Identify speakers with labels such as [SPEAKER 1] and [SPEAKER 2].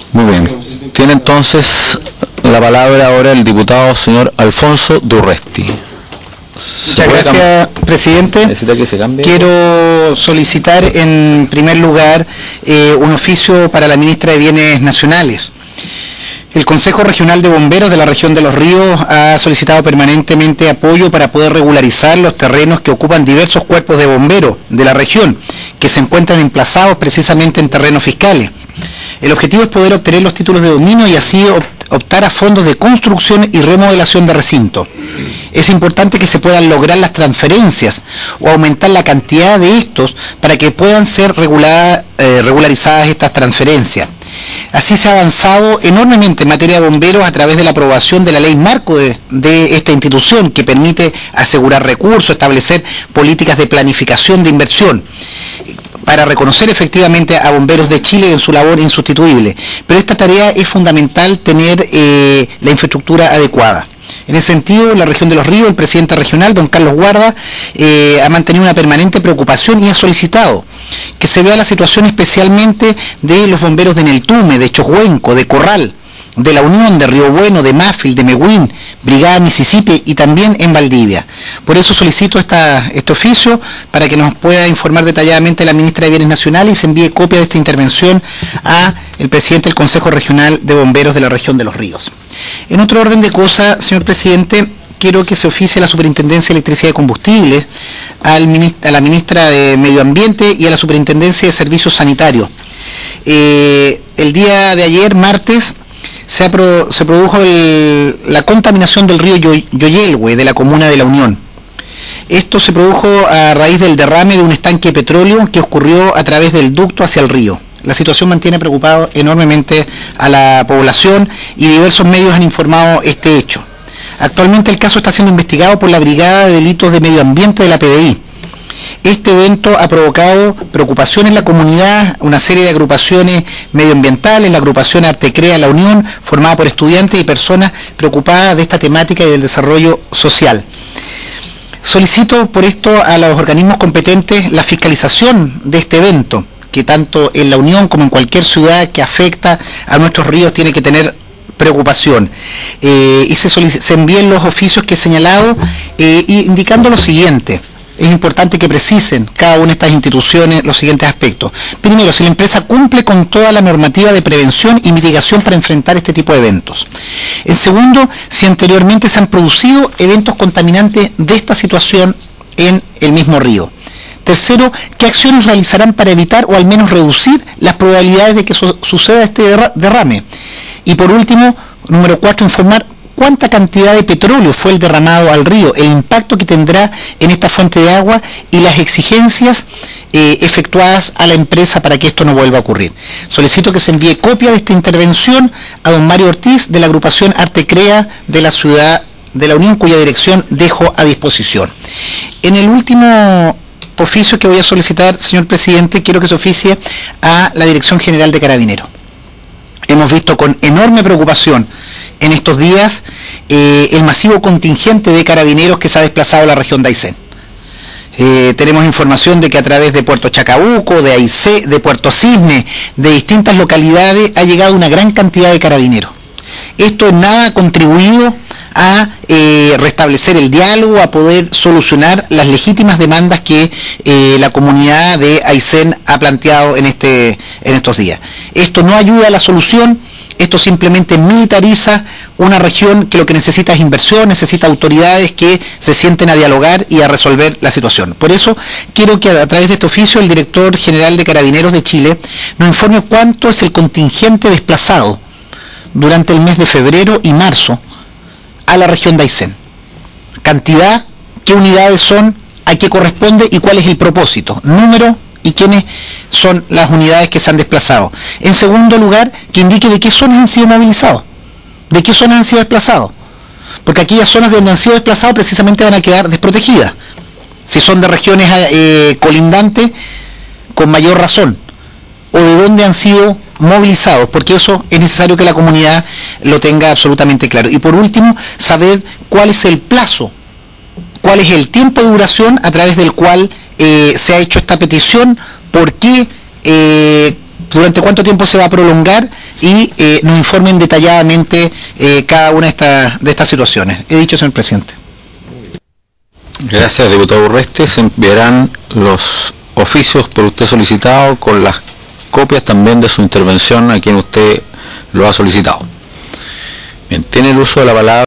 [SPEAKER 1] Muy bien. Tiene entonces la palabra ahora el diputado señor Alfonso Durresti.
[SPEAKER 2] Muchas gracias, presidente. Quiero solicitar en primer lugar un oficio para la ministra de Bienes Nacionales. El Consejo Regional de Bomberos de la región de Los Ríos ha solicitado permanentemente apoyo para poder regularizar los terrenos que ocupan diversos cuerpos de bomberos de la región, que se encuentran emplazados precisamente en terrenos fiscales. El objetivo es poder obtener los títulos de dominio y así optar a fondos de construcción y remodelación de recinto. Es importante que se puedan lograr las transferencias o aumentar la cantidad de estos para que puedan ser regularizadas estas transferencias. Así se ha avanzado enormemente en materia de bomberos a través de la aprobación de la ley marco de esta institución, que permite asegurar recursos, establecer políticas de planificación de inversión para reconocer efectivamente a Bomberos de Chile en su labor insustituible. Pero esta tarea es fundamental tener la infraestructura adecuada. En ese sentido, en la región de Los Ríos, el presidente regional, don Carlos Guarda, ha mantenido una permanente preocupación y ha solicitado que se vea la situación especialmente de los bomberos de Neltume, de Chocuenco, de Corral, de La Unión, de Río Bueno, de Mafil, de Mehuín, Brigada Mississippi y también en Valdivia. Por eso solicito este oficio para que nos pueda informar detalladamente la ministra de Bienes Nacionales y se envíe copia de esta intervención a el presidente del Consejo Regional de Bomberos de la región de Los Ríos. En otro orden de cosas, señor presidente, quiero que se oficie a la Superintendencia de Electricidad y Combustibles, a la ministra de Medio Ambiente y a la Superintendencia de Servicios Sanitarios. El día de ayer, martes, se produjo la contaminación del río Yoyelhue de la comuna de La Unión. Esto se produjo a raíz del derrame de un estanque de petróleo que ocurrió a través del ducto hacia el río. La situación mantiene preocupado enormemente a la población y diversos medios han informado este hecho. Actualmente el caso está siendo investigado por la Brigada de Delitos de Medio Ambiente de la PDI. Este evento ha provocado preocupación en la comunidad, una serie de agrupaciones medioambientales, la agrupación Artecrea La Unión, formada por estudiantes y personas preocupadas de esta temática y del desarrollo social. Solicito por esto a los organismos competentes la fiscalización de este evento, que tanto en La Unión como en cualquier ciudad que afecta a nuestros ríos tiene que tener preocupación. Y se envíen los oficios que he señalado, indicando lo siguiente. Es importante que precisen cada una de estas instituciones los siguientes aspectos. Primero, si la empresa cumple con toda la normativa de prevención y mitigación para enfrentar este tipo de eventos. En segundo, si anteriormente se han producido eventos contaminantes de esta situación en el mismo río. Tercero, ¿qué acciones realizarán para evitar o al menos reducir las probabilidades de que suceda este derrame? Y por último, número 4, informar cuánta cantidad de petróleo fue el derramado al río, el impacto que tendrá en esta fuente de agua y las exigencias efectuadas a la empresa para que esto no vuelva a ocurrir. Solicito que se envíe copia de esta intervención a don Mario Ortiz de la agrupación Artecrea de la ciudad de La Unión, cuya dirección dejo a disposición. En el último oficio que voy a solicitar, señor presidente, quiero que se oficie a la Dirección General de Carabineros. Hemos visto con enorme preocupación en estos días el masivo contingente de carabineros que se ha desplazado a la región de Aysén. Tenemos información de que a través de Puerto Chacabuco, de Aysén, de Puerto Cisne, de distintas localidades ha llegado una gran cantidad de carabineros. Esto en nada ha contribuido a restablecer el diálogo, a poder solucionar las legítimas demandas que la comunidad de Aysén ha planteado en estos días. Esto no ayuda a la solución, esto simplemente militariza una región que lo que necesita es inversión, necesita autoridades que se sienten a dialogar y a resolver la situación. Por eso quiero que a través de este oficio el director general de Carabineros de Chile nos informe cuánto es el contingente desplazado durante el mes de febrero y marzo a la región de Aysén. Cantidad, qué unidades son, a qué corresponde y cuál es el propósito, número y quiénes son las unidades que se han desplazado. En segundo lugar, que indique de qué zonas han sido movilizados, de qué zonas han sido desplazados, porque aquellas zonas donde han sido desplazados precisamente van a quedar desprotegidas. Si son de regiones colindantes, con mayor razón, o de dónde han sido movilizados, porque eso es necesario que la comunidad lo tenga absolutamente claro. Y por último, saber cuál es el plazo, cuál es el tiempo de duración a través del cual se ha hecho esta petición, por qué durante cuánto tiempo se va a prolongar y nos informen detalladamente cada una de estas situaciones. He dicho, señor presidente.
[SPEAKER 1] Gracias, diputado Urresti. Se enviarán los oficios por usted solicitado con las copias también de su intervención a quien usted lo ha solicitado. Bien, tiene el uso de la palabra.